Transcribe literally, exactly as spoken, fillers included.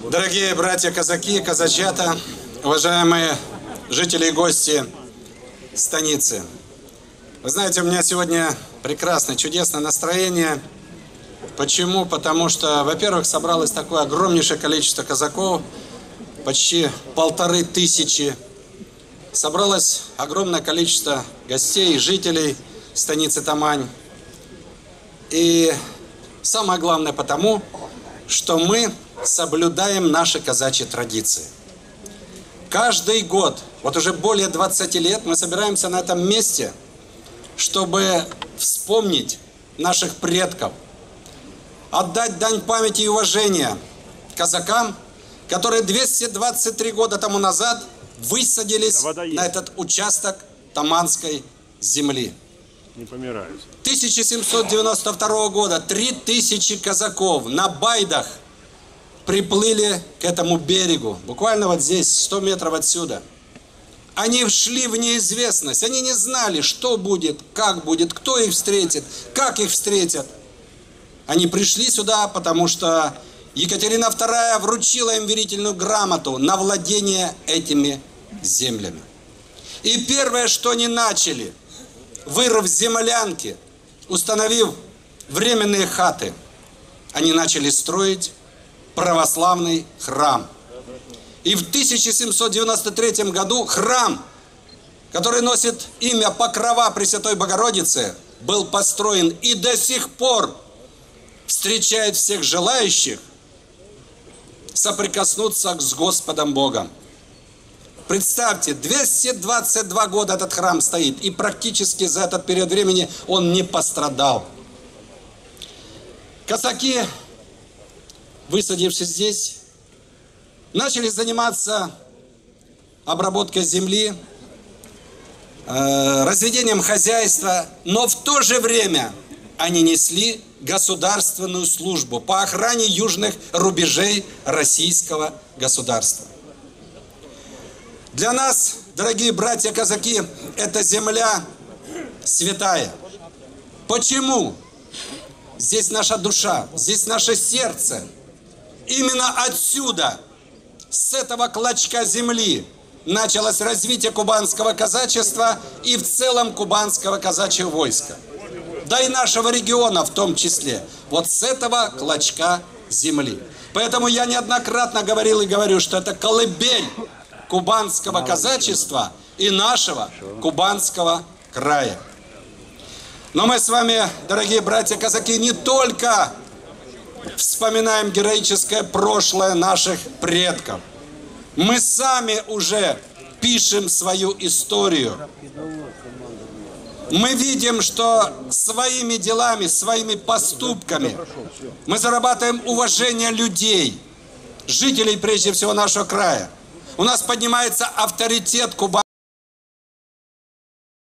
Дорогие братья-казаки, казачата, уважаемые жители и гости станицы. Вы знаете, у меня сегодня прекрасное, чудесное настроение. Почему? Потому что, во-первых, собралось такое огромнейшее количество казаков, почти полторы тысячи. Собралось огромное количество гостей и жителей станицы Тамань. И самое главное потому, что мы соблюдаем наши казачьи традиции. Каждый год, вот уже более двадцати лет, мы собираемся на этом месте, чтобы вспомнить наших предков, отдать дань памяти и уважения казакам, которые двести двадцать три года тому назад высадились на этот участок таманской земли. Не помирают. тысяча семьсот девяносто второго года три тысячи казаков на байдах приплыли к этому берегу, буквально вот здесь, сто метров отсюда. Они шли в неизвестность, они не знали, что будет, как будет, кто их встретит, как их встретят. Они пришли сюда, потому что Екатерина вторая вручила им верительную грамоту на владение этими землями. И первое, что они начали, вырыв землянки, установив временные хаты, они начали строить православный храм. И в тысяча семьсот девяносто третьем году храм, который носит имя Покрова Пресвятой Богородицы, был построен и до сих пор встречает всех желающих соприкоснуться с Господом Богом. Представьте, двести двадцать два года этот храм стоит, и практически за этот период времени он не пострадал. Казаки, высадившись здесь, начали заниматься обработкой земли, э, разведением хозяйства, но в то же время они несли государственную службу по охране южных рубежей российского государства. Для нас, дорогие братья-казаки, эта земля святая. Почему? Здесь наша душа, здесь наше сердце. Именно отсюда, с этого клочка земли, началось развитие кубанского казачества и в целом кубанского казачьего войска. Да и нашего региона в том числе. Вот с этого клочка земли. Поэтому я неоднократно говорил и говорю, что это колыбель кубанского казачества и нашего кубанского края. Но мы с вами, дорогие братья-казаки, не только вспоминаем героическое прошлое наших предков. Мы сами уже пишем свою историю. Мы видим, что своими делами, своими поступками мы зарабатываем уважение людей, жителей прежде всего нашего края. У нас поднимается авторитет Кубани.